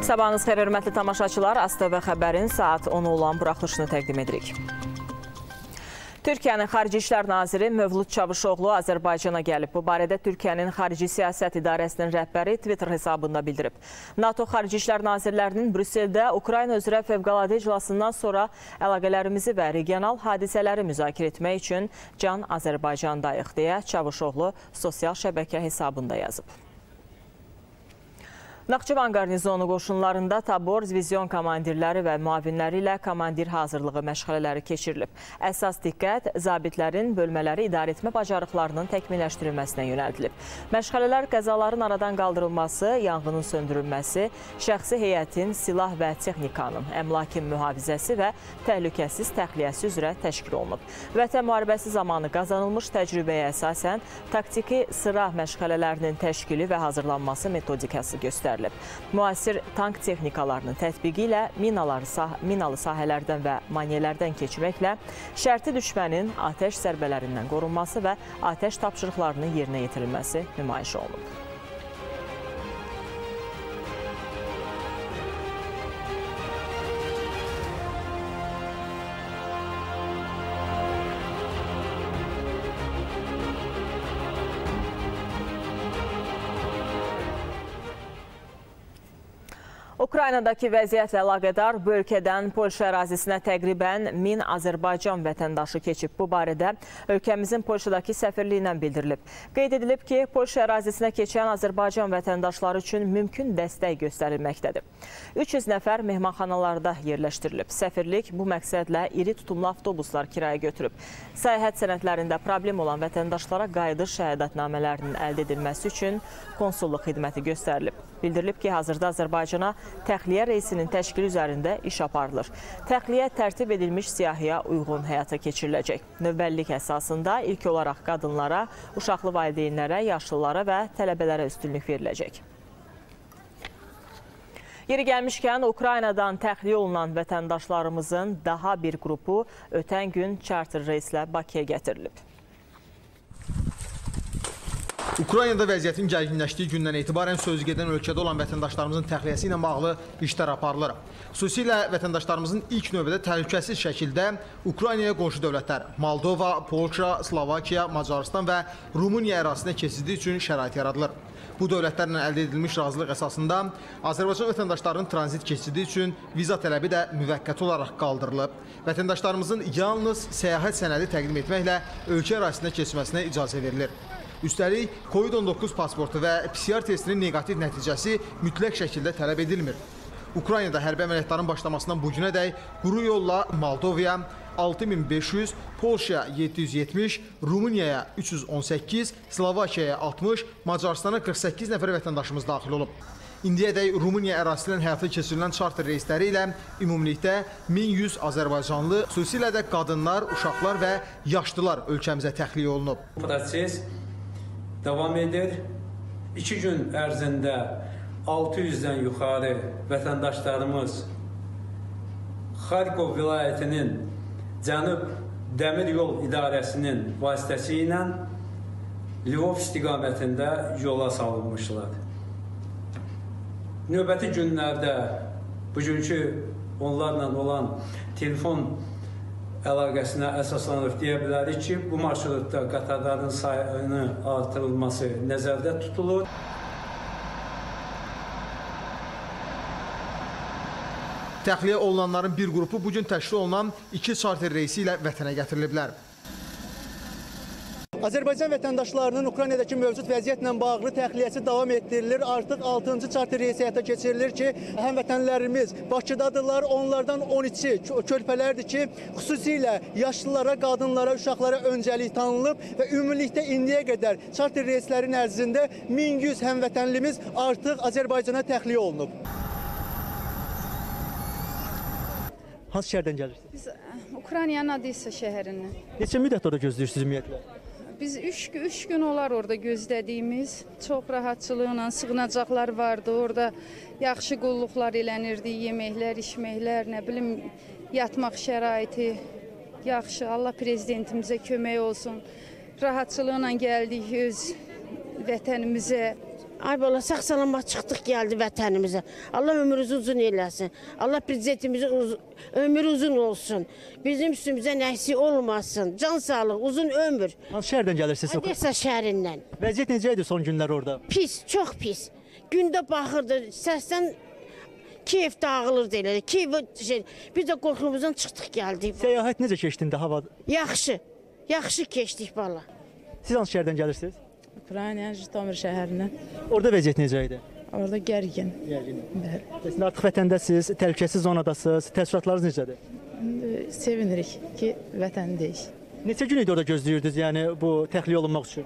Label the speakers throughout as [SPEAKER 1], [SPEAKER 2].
[SPEAKER 1] Sabahınız xeyir, hörmətli tamaşaçılar. ASTV xəbərin saat 10 olan buraxılışını təqdim edirik. Türkiyənin Xarici İşlər Naziri Mövlud Çavuşoğlu Azərbaycana gəlib. Bu barədə Türkiyənin Xarici Siyasət İdarəsinin rəhbəri Twitter hesabında bildirib. NATO Xarici İşlər Nazirlərinin Brüsseldə Ukrayna üzrə fövqəladə iclasından sonra əlaqələrimizi və regional hadisələri müzakirə etmək üçün can Azərbaycandayıq deyə Çavuşoğlu sosial şəbəkə hesabında yazıb. Naxçıvan qarnizonu qoşunlarında tabor, divizyon komandirləri və müavinləri ilə komandir hazırlığı məşğələləri keçirilib. Əsas diqqət zabitlərin bölmələri idarə etmə bacarıqlarının təkmilləşdirilməsinə yönəldilib. Məşğələlər qəzaların aradan qaldırılması, yanğının söndürülməsi, şəxsi heyətin, silah və texnikanın, əmlakin mühafizəsi və təhlükəsiz təxliyəsi üzrə təşkil olunub. Vətən müharibəsi zamanı qazanılmış təcrübəyə əsasən taktiki sıra məşğələlərinin təşkili və hazırlanması metodikası göstərilir. Müasir tank texnikalarının tətbiqi ilə minalı sahələrdən və maneələrdən keçməklə şərti düşmənin atəş zərbələrindən qorunması və atəş tapşırıqlarının yerinə yetirilməsi nümayiş olunub. Ukraynadakı vəziyyətlə əlaqədar bu ölkədən Polşa ərazisinə təqribən 1000 Azərbaycan vətəndaşı keçib. Bu barədə ölkəmizin Polşadakı səfirliyindən bildirilib. Qeyd edilib ki, Polşa ərazisinə keçən Azərbaycan vətəndaşları üçün mümkün dəstək göstərilməkdədir. 300 nəfər mehmanxanalarda yerləşdirilib. Səfirlik bu məqsədlə iri tutumlu avtobuslar kiraya götürüb. Səyahət sənədlərində problem olan vətəndaşlara qayıdış şəhadətnamələrinin əldə edilməsi üçün konsulluq xidməti göstərilib. Bildirilib ki, hazırda Azərbaycana təxliyə reysinin təşkili üzərində iş aparılır. Təxliyə tərtib edilmiş siyahıya uyğun həyata keçiriləcək. Növbəllik əsasında ilk olaraq qadınlara, uşaqlı valideynlərə, yaşlılara və tələbələrə üstünlük veriləcək. Yeri gəlmişkən, Ukraynadan təxliyə olunan vətəndaşlarımızın daha bir qrupu ötən gün charter reyslə Bakıya gətirilib.
[SPEAKER 2] Ukraynada vəziyyətin gərginləşdiyi gündən etibarən sözügedən ölkədə olan vətəndaşlarımızın təxliyəsi ilə bağlı işlər aparılır. Xüsusilə vətəndaşlarımızın ilk növbədə təhlükəsiz şəkildə Ukraynaya qonşu dövlətlər Moldova, Polşa, Slovakiya, Macaristan və Rumıniya ərazisinə keçidi üçün şərait yaradılır. Bu dövlətlərlə əldə edilmiş razılıq əsasında Azərbaycan vətəndaşlarının tranzit keçidi üçün viza tələbi də müvəqqəti olaraq qaldırılıb. Vətəndaşlarımızın yalnız səyahət sənədi təqdim etməklə ölkə ərazisinə keçməsinə icazə verilir. Üstəlik, COVID-19 pasportu və PCR testinin negativ nəticəsi mütləq şəkildə tələb edilmir. Ukraynada hərbi əməliyyatların başlamasından bugünədək quru yolla Moldovaya 6500, Polşaya 770, Rumuniyaya 318, Slovakiyaya 60, Macaristana 48 nəfər vətəndaşımız daxil olub. İndiyədək Rumıniya ərazisindən həyata keçirilən charter reysləri ilə ümumilikdə 1100 Azərbaycanlı, xüsusilə də qadınlar, uşaqlar və yaşlılar ölkəmizə təxliyə olunub.
[SPEAKER 3] Proses davam edir. 2 gün ərzində 600-dən yuxarı vətəndaşlarımız Xarkov vilayətinin Cənub Dəmir Yol İdarəsinin vasitəsilə Lvov istiqamətində yola salınmışlar. Növbəti günlərdə bugünkü onlarla olan telefon əlaqəsinə əsaslanıb deyə bilərik ki, bu marşrutda qatarların sayının artırılması nəzərdə tutulur.
[SPEAKER 2] Təxliyə olunanların bir qrupu bugün təşkil olunan 2 charter reysi ilə vətənə gətiriliblər.
[SPEAKER 4] Azərbaycan vətəndaşlarının Ukraynadakı mövcud vəziyyətlə bağlı təxliyəsi davam etdirilir. Artıq 6-cı charter reysi həyata keçirilir ki, həmvətənlərimiz Bakıdadırlar. Onlardan 13-i körpələrdir ki, xüsusilə yaşlılara, qadınlara, uşaqlara öncəlik tanınıb və ümumilikdə indiyə qədər charter reyslərin ərzində 1100 həmvətənlimiz artıq Azərbaycana təxliyə olunub. Hansı şəhərdən gəlirsiniz?
[SPEAKER 5] Biz Ukraynanın Odessa şəhərindən.
[SPEAKER 4] Neçə müddət orada gözləyirsiniz ümumiyyətlə?
[SPEAKER 5] Biz üç gün olar orada gözlədiyimiz. Çox rahatçılıqla sığınacaqlar vardı. Orada yaxşı qulluqlar elənirdi, yeməklər, içməklər, nə bilim, yatmaq şəraiti yaxşı. Allah prezidentimizə kömək olsun. Rahatçılıqla gəldik öz vətənimizə.
[SPEAKER 6] Ay bala, sağ-salamat çıxdıq gəldi vətənimizə. Allah ömrünüzü uzun eləsin. Allah prezidentimizin ömrü uzun olsun. Bizim üstümüzə nəksi olmasın. Can sağlıq, uzun ömür.
[SPEAKER 4] Hansı şəhərdən gəlirsiniz?
[SPEAKER 6] Odessa şəhərindən.
[SPEAKER 4] Vəziyyət necə idi son günlər orada?
[SPEAKER 6] Pis, çox pis. Gündə baxırdı, səsdən Kiyev dağılırdı elə. Biz də qorxumuzdan çıxdıq gəldik.
[SPEAKER 4] Səyahət necə keçdində havada?
[SPEAKER 6] Yaxşı, yaxşı keçdik bala.
[SPEAKER 4] Siz hansı şəhərdən gəlirsiniz?
[SPEAKER 7] Ukrayna, Jitomir şəhərindən.
[SPEAKER 4] Orada vəziyyət necə idi?
[SPEAKER 7] Orada gərgin. Bəli.
[SPEAKER 4] Siz artıq vətəndəsiz, təhlükəsiz zonadasınız. Təəssüratlarınız necədir?
[SPEAKER 7] Sevinirik ki, vətəndəyik.
[SPEAKER 4] Neçə gün idi orada gözləyirdiniz, yəni bu təxliyə olunmaq üçün?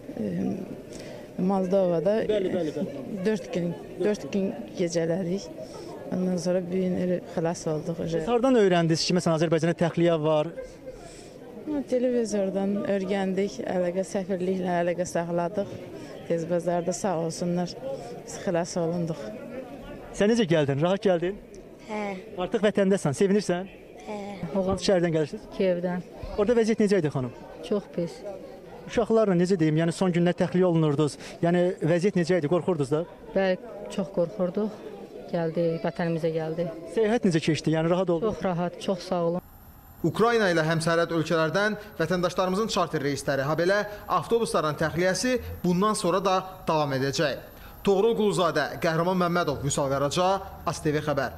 [SPEAKER 7] Moldovada
[SPEAKER 4] Bəli.
[SPEAKER 7] 4 gün gecələrik. Ondan sonra bir gün xilas olduq.
[SPEAKER 4] Siz hardan öyrəndiniz ki, məsələn, Azərbaycanda təxliyə var?
[SPEAKER 7] Televizordan öyrəndik, əlaqə səfirliklə əlaqə saxladıq. Tez bazarda sağ olsunlar, biz xilas olunduq.
[SPEAKER 4] Sən necə gəldin? Rahat gəldin?
[SPEAKER 8] Hə,
[SPEAKER 4] Artıq vətəndəsən, sevinirsən?
[SPEAKER 8] hə,
[SPEAKER 4] Hansı şəhərdən gəlirsiniz?
[SPEAKER 9] Kiyevdən.
[SPEAKER 4] Orada vəziyyət necə idi xanım?
[SPEAKER 9] Çox pis.
[SPEAKER 4] Uşaqlarla necə deyim, yəni son günlər təxliyə olunurdunuz. Yəni vəziyyət necə idi? Qorxurdunuz da?
[SPEAKER 9] Bəli, çox qorxurduq. Gəldik, vətənimizə gəldik.
[SPEAKER 4] Səyahət necə keçdi? Yəni rahat oldu?
[SPEAKER 9] Çox rahat, çox sağ olun.
[SPEAKER 2] Ukrayna ilə həmsərhəd ölkələrdən vətəndaşlarımızın charter reysləri, habelə avtobusların təxliyəsi bundan sonra da davam edəcək. Toğrul Quluzadə, Qəhrəman Məmmədov, Vüsal Qaraca, ASTV xəbər.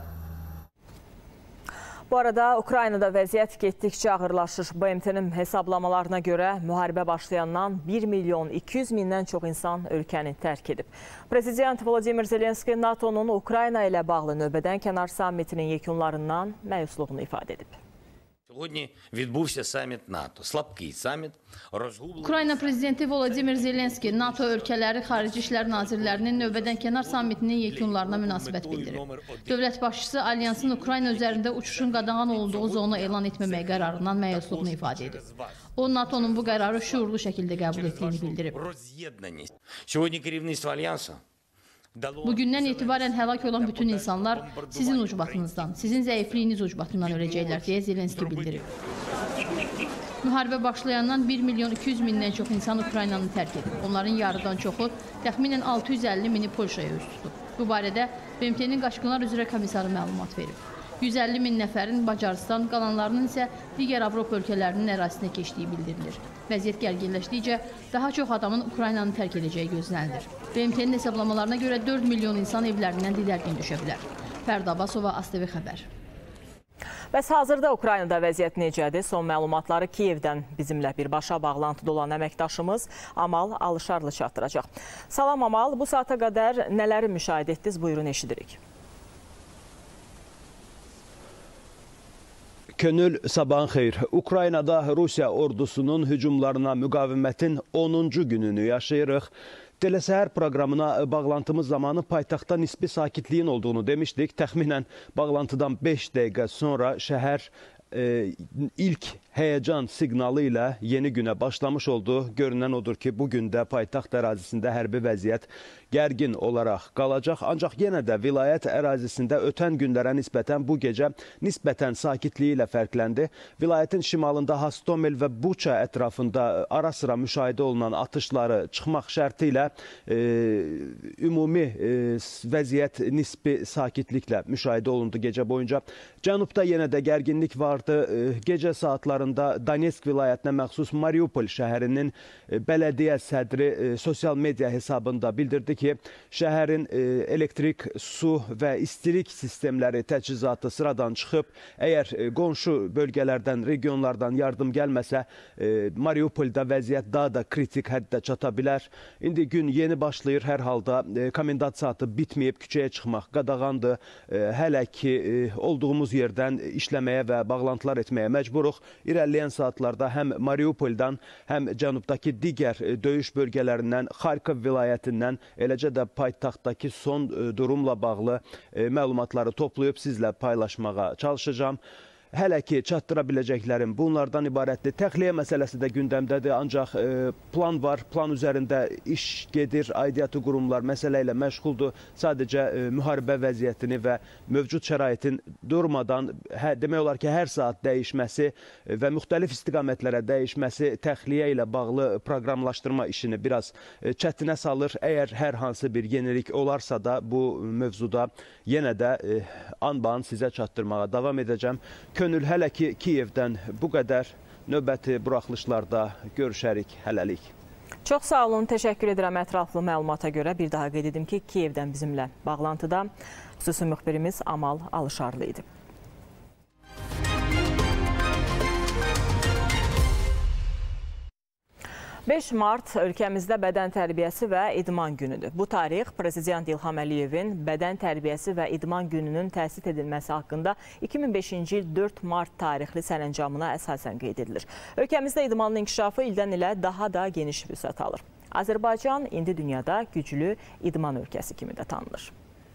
[SPEAKER 1] Bu arada Ukraynada vəziyyət getdikcə ağırlaşır. BMT-nin hesablamalarına görə müharibə başlayandan 1 milyon 200 mindən çox insan ölkəni tərk edib. Prezident Vladimir Zelenski NATO-nun Ukrayna ilə bağlı növbədən kənar sammitinin yekunlarından məyusluğunu ifadə edib.
[SPEAKER 10] Сьогодні відбувся саміт НАТО. Слабкий саміт, розгублений.
[SPEAKER 11] Ukrayna prezidenti Vladimir Zelenski NATO ölkələri Xarici İşlər Nazirlərinin növbədənkənar sammitinin yekunlarına münasibət bildirib. Dövlət başçısı alyansın Ukrayna üzərində uçuşun qadağan olduğu zonu elan etməmək qərarından məyusluğunu ifadə edib. O, NATO'nun bu qərarı şuurlu şəkildə qəbul etdiyini bildirib.
[SPEAKER 10] Роз'єднаність. Сьогодні керівництво Альянсу
[SPEAKER 11] Bugündən etibarən həlak olan bütün insanlar sizin ucbatınızdan, sizin zəifliyiniz ucbatından öləcəklər, deyə Zelenski bildirib. Müharibə başlayandan 1 milyon 200 mindən çox insan Ukraynanı tərk edib. Onların yarıdan çoxu, təxminən 650 mini Polşaya üz tutub. Bu barədə BMT-nin Qaçqınlar üzrə komissarı məlumat verib. 150 min nəfərin Macarıstan, qalanlarının isə digər Avropa ölkələrinin ərazisinə keçdiyi bildirilir. Vəziyyət gərginləşdikcə daha çox adamın Ukraynanı tərk edəcəyi gözlənilir. BMT-nin hesablamalarına görə 4 milyon insan evlərindən didərgin düşə bilər. Fərda Abbasova, ASTV xəbər.
[SPEAKER 1] Bəs hazırda Ukraynada vəziyyət necədir? Son məlumatları Kiyevdən bizimlə birbaşa bağlantıda olan əməkdaşımız Amal Alışarlı çatdıracaq. Salam Amal, bu saata qədər nələri müşahidə etdiniz? Buyurun, eşidirik.
[SPEAKER 12] Könül, sabahın xeyir. Ukraynada Rusiya ordusunun hücumlarına müqavimətin 10-cu gününü yaşayırıq. Telesəhər proqramına bağlantımız zamanı paytaxtda nisbi sakitliyin olduğunu demişdik. Təxminən bağlantıdan 5 dəqiqə sonra şəhər ilk həyəcan siqnalı ilə yeni günə başlamış oldu. Görünən odur ki, bugün də paytaxt ərazisində hərbi vəziyyət gərgin olaraq qalacaq. Ancaq yenə də vilayət ərazisində ötən günlərə nisbətən bu gecə nisbətən sakitliyi ilə fərqləndi. Vilayətin şimalında Hastomel və Buça ətrafında ara sıra müşahidə olunan atışları çıxmaq şərti ilə ümumi vəziyyət nisbi sakitliklə müşahidə olundu gecə boyunca. Cənubda yenə də gərginlik vardı. Gecə saatlarında Donetsk vilayətinə məxsus Mariupol şəhərinin bələdiyyə sədri sosial media hesabında bildirdi ki, şəhərin elektrik, su və istilik sistemləri təchizatı sıradan çıxıb. Əgər qonşu bölgələrdən, regionlardan yardım gəlməsə, Mariupolda vəziyyət daha da kritik həddə çata bilər. İndi gün yeni başlayır, hər halda komendant saatı bitməyib, küçəyə çıxmaq qadağandır. Hələ ki, olduğumuz yerdən işləməyə və bağlantılar etməyə məcburuq. İrəliyən saatlarda həm Mariupoldan, həm cənubdakı digər döyüş bölgələrindən, Xarkov vilayətindən, eləcə də paytaxtdakı son durumla bağlı məlumatları toplayıb sizlə paylaşmağa çalışacağım. hələ ki çatdıra biləcəklərim bunlardan ibarətdir. Təxliyə məsələsi də gündəmdədir, ancaq plan var, plan üzərində iş gedir, aidiyyatı qurumlar məsələ ilə məşğuldur. Sadəcə müharibə vəziyyətini və mövcud şəraitin durmadan, demək olar ki, hər saat dəyişməsi və müxtəlif istiqamətlərə dəyişməsi təxliyə ilə bağlı proqramlaşdırma işini biraz çətinə salır. Əgər hər hansı bir yenilik olarsa da bu mövzuda yenə də anban sizə çatdırmağa davam edəcəm. Könül, hələ ki Kiyevdən bu qədər. Növbəti buraxılışlarda görüşərik, hələlik.
[SPEAKER 1] Çox sağ olun, təşəkkür edirəm ətraflı məlumata görə. Bir daha qeyd edim ki, Kiyevdən bizimlə bağlantıda xüsusi müxbirimiz Amal Alışarlı idi. 5 mart ölkəmizdə bədən tərbiyəsi və idman günüdür. Bu tarix Prezident İlham Əliyevin bədən tərbiyəsi və idman gününün təsis edilməsi haqqında 2005-ci il 4 mart tarixli sərəncamına əsasən qeyd edilir. Ölkəmizdə idmanın inkişafı ildən ilə daha da geniş vüsət alır. Azərbaycan indi dünyada güclü idman ölkəsi kimi də tanınır.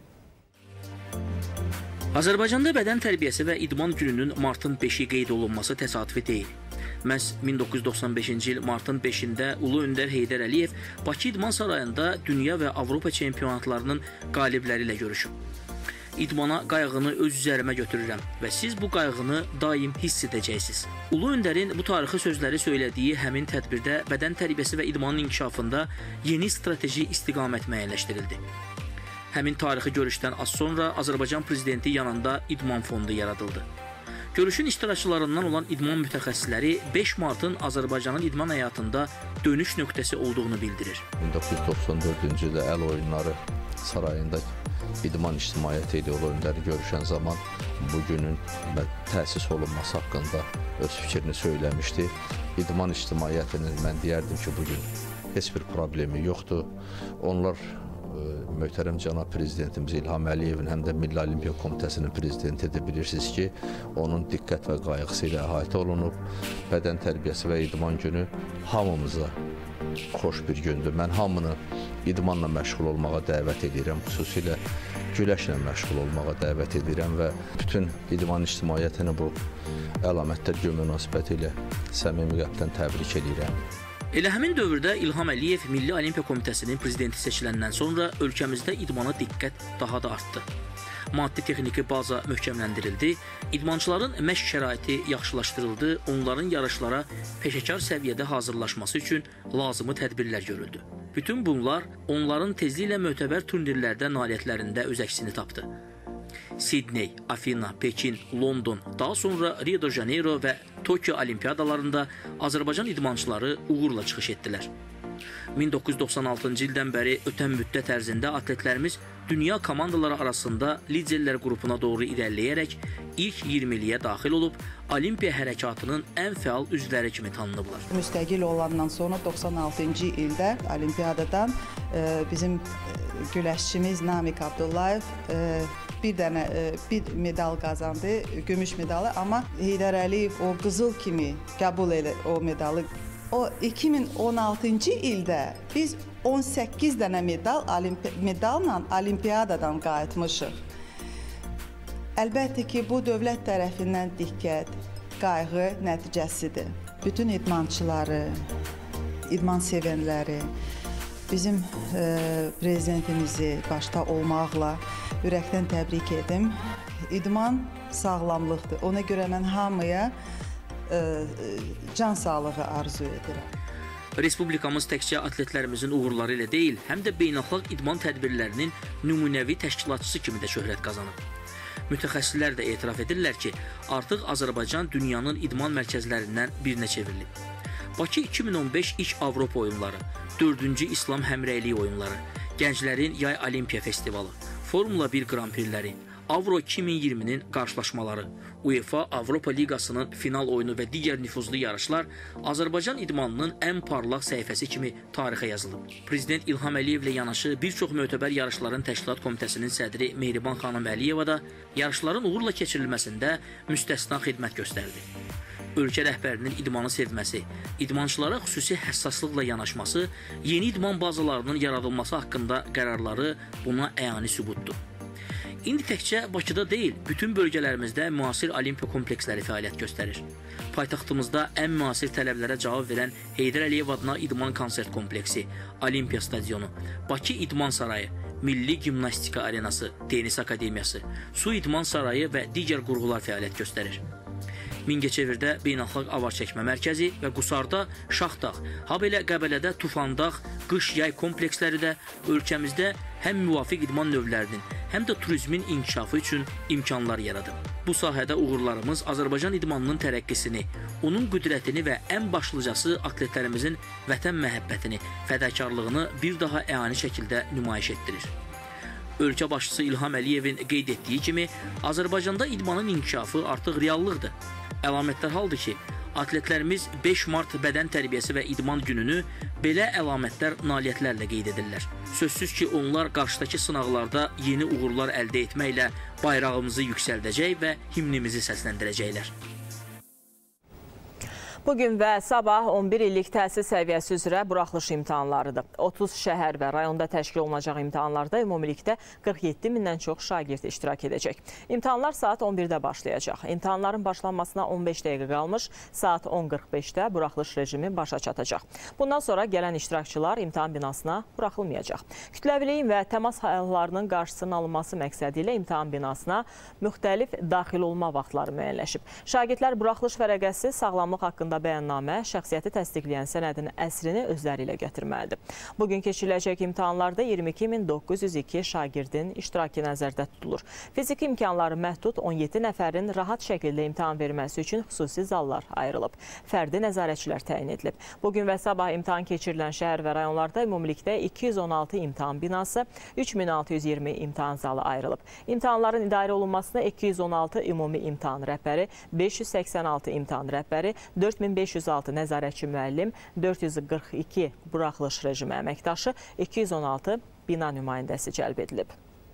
[SPEAKER 8] Azərbaycanda bədən tərbiyəsi və idman gününün martın 5-i qeyd olunması təsadüfi deyil. Məhz 1995-ci il martın 5-də Ulu Öndər Heydər Əliyev Bakı İdman Sarayında dünya və Avropa çempionatlarının qalibləri ilə görüşüb. İdmana qayğını öz üzərimə götürürəm və siz bu qayğını daim hiss edəcəksiniz. Ulu Öndərin bu tarixi sözləri söylədiyi həmin tədbirdə bədən tərbiyəsi və idmanın inkişafında yeni strateji istiqamət müəyyənləşdirildi. Həmin tarixi görüşdən az sonra Azərbaycan Prezidenti yanında idman fondu yaradıldı. Görüşün iştirakçılarından olan idman mütəxəssisləri 5 martın Azərbaycanın idman həyatında dönüş nöqtəsi olduğunu bildirir.
[SPEAKER 13] 1994-cü ildə əl oyunları sarayında idman ictimaiyyəti ilə Ulu Öndəri görüşən zaman bugünün təsis olunması haqqında öz fikrini söyləmişdi. İdman ictimaiyyətinin mən deyərdim ki, bugün heç bir problemi yoxdur. Onlar möhtərəm cənab prezidentimiz İlham Əliyevin həm də Milli Olimpiya Komitəsinin prezidentidir. Bilirsiniz ki, onun diqqət və qayğısı ilə əhatə olunub. Bədən tərbiyəsi və idman günü hamımıza xoş bir gündür. Mən hamını idmanla məşğul olmağa dəvət edirəm. Xüsusilə güləşlə məşğul olmağa dəvət edirəm və bütün idman ictimaiyyətini bu əlamətlər günü münasibəti ilə səmimi qəlbdən təbrik edirəm.
[SPEAKER 8] Elə həmin dövrdə İlham Əliyev Milli Olimpiya Komitəsinin prezidenti seçiləndən sonra ölkəmizdə idmana diqqət daha da artdı. Maddi-texniki baza möhkəmləndirildi, idmançıların məşq şəraiti yaxşılaşdırıldı, onların yarışlara peşəkar səviyyədə hazırlaşması üçün lazımi tədbirlər görüldü. Bütün bunlar onların tezliklə mötəbər turnirlərdə nailiyyətlərində öz əksini tapdı. Sidney, Afina, Pekin, London, daha sonra Rio de Janeiro və Tokyo Olimpiyadalarında Azərbaycan idmançıları uğurla çıxış etdilər. 1996-cı ildən bəri ötən müddət ərzində atletlərimiz dünya komandaları arasında liderlər qrupuna doğru irəliləyərək ilk 20-liyə daxil olub, Olimpiya hərəkatının ən fəal üzvləri kimi tanınıblar.
[SPEAKER 14] Müstəqil olandan sonra 96-cı ildə Olimpiyadadan bizim güləşçimiz Namiq Abdullayev bir medal qazandı, gümüş medalı, amma Heydər Əliyev o qızıl kimi qəbul edir o medalı. O 2016-cı ildə biz 18 dənə medalla Olimpiyadadan qayıtmışıq. Əlbəttə ki, bu dövlət tərəfindən diqqət, qayğı nəticəsidir. Bütün idmançıları, idman sevənləri, bizim prezidentimizi başda olmaqla ürəkdən təbrik edim. İdman sağlamlıqdır. Ona görə mən hamıya can sağlığı arzu edirəm.
[SPEAKER 8] Respublikamız təkcə atletlərimizin uğurları ilə deyil, həm də beynəlxalq idman tədbirlərinin nümunəvi təşkilatçısı kimi də şöhrət qazanıb. Mütəxəssislər də etiraf edirlər ki, artıq Azərbaycan dünyanın idman mərkəzlərindən birinə çevrilib. Bakı 2015 ilk Avropa oyunları, 4-cü İslam həmrəyliyi oyunları, Gənclərin Yay Olimpiya Festivalı, Formula 1 Grand Prixləri, Avro 2020-nin qarşılaşmaları, UEFA Avropa Liqasının final oyunu və digər nüfuzlu yarışlar Azərbaycan idmanının ən parlaq səhifəsi kimi tarixə yazılıb. Prezident İlham Əliyevlə yanaşı bir çox mötəbər yarışların təşkilat komitəsinin sədri Mehriban xanım Əliyeva da yarışların uğurla keçirilməsində müstəsna xidmət göstərdi. Ölkə rəhbərinin idmanı sevməsi, idmançılara xüsusi həssaslıqla yanaşması, yeni idman bazalarının yaradılması haqqında qərarları buna əyani sübutdur. İndi təkcə Bakıda deyil, bütün bölgələrimizdə müasir olimpiya kompleksləri fəaliyyət göstərir. Paytaxtımızda ən müasir tələblərə cavab verən Heydər Əliyev adına İdman Konsert kompleksi, Olimpiya stadionu, Bakı İdman Sarayı, Milli Gimnastika Arenası, Tenis Akademiyası, Su İdman Sarayı və digər qurğular fəaliyyət göstərir. Mingəçevirdə Beynəlxalq Avar Çəkmə Mərkəzi və Qusarda Şaxdağ, habelə Qəbələdə Tufandağ, qış-yay kompleksləri də ölkəmizdə həm müvafiq idman növlərinin, həm də turizmin inkişafı üçün imkanlar yaradıb. Bu sahədə uğurlarımız Azərbaycan idmanının tərəqqisini, onun qüdrətini və ən başlıcası atletlərimizin vətən məhəbbətini, fədakarlığını bir daha əyani şəkildə nümayiş etdirir. Ölkə başçısı İlham Əliyevin qeyd etdiyi kimi, Azərbaycanda idmanın inkişafı artıq reallıqdır. Əlamətlər haldır ki, atletlərimiz 5 mart bədən tərbiyəsi və idman gününü belə əlamətlər, nailiyyətlərlə qeyd edirlər. Sözsüz ki, onlar qarşıdakı sınaqlarda yeni uğurlar əldə etməklə bayrağımızı yüksəldəcək və himnimizi səsləndirəcəklər.
[SPEAKER 1] Bugün və sabah 11 illik təhsil səviyyəsi üzrə buraxılış imtahanlarıdır. 30 şəhər və rayonda təşkil olunacaq imtahanlarda ümumilikdə 47 mindən çox şagird iştirak edəcək. İmtahanlar saat 11-də başlayacaq. İmtahanların başlanmasına 15 dəqiqə qalmış, saat 10:45-də buraxılış rejimi başa çatacaq. Bundan sonra gələn iştirakçılar imtahan binasına buraxılmayacaq. Kütləviliyin və təmas hallarının qarşısının alınması məqsədi ilə imtahan binasına müxtəlif daxil olma vaxtları müəyyənləşib. Şagirdlər buraxılış vərəqəsi, sağlamlıq haqqında bəyannamə, şəxsiyyəti təsdiqləyən sənədin əsrini özləri ilə gətirməlidir. Bugün keçiriləcək imtahanlarda 22.902 şagirdin iştirakı nəzərdə tutulur. Fiziki imkanları məhdud 17 nəfərin rahat şəkildə imtahan verməsi üçün xüsusi zallar ayrılıb. Fərdi nəzarətçilər təyin edilib. Bugün və sabah imtahan keçirilən şəhər və rayonlarda ümumilikdə 216 imtahan binası, 3620 imtahan zalı ayrılıb. İmtahanların idarə olunmasına 216 ümumi imtahan rəhbəri, 586 imtahan rəhbəri, 4506 nəzarətçi müəllim, 442 buraxılış rejimi əməkdaşı, 216 bina nümayəndəsi cəlb edilib.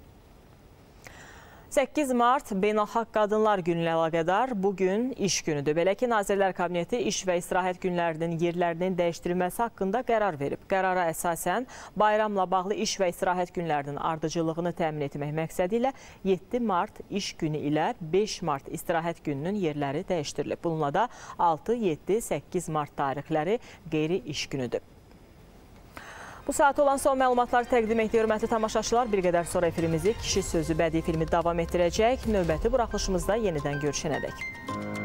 [SPEAKER 1] 8 mart Beynəlxalq Qadınlar Günü ilə əlaqədar bugün iş günüdür. Belə ki, Nazirlər Kabineti iş və istirahət günlərinin yerlərinin dəyişdirilməsi haqqında qərar verib. Qərara əsasən bayramla bağlı iş və istirahət günlərinin ardıcıllığını təmin etmək məqsədi ilə 7 mart iş günü ilə 5 mart istirahət gününün yerləri dəyişdirilib. Bununla da 6, 7, 8 mart tarixləri qeyri-iş günüdür. Bu saat olan son məlumatları təqdim etdik, hörmətli tamaşaçılar. Bir qədər sonra efirimizi Kişi Sözü bədii filmi davam etdirəcək. Növbəti buraxılışımızda yenidən görüşənədək.